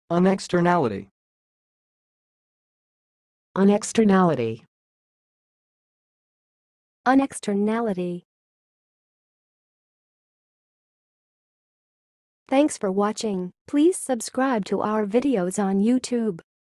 unexternality, unexternality, unexternality. Thanks for watching. Please subscribe to our videos on YouTube.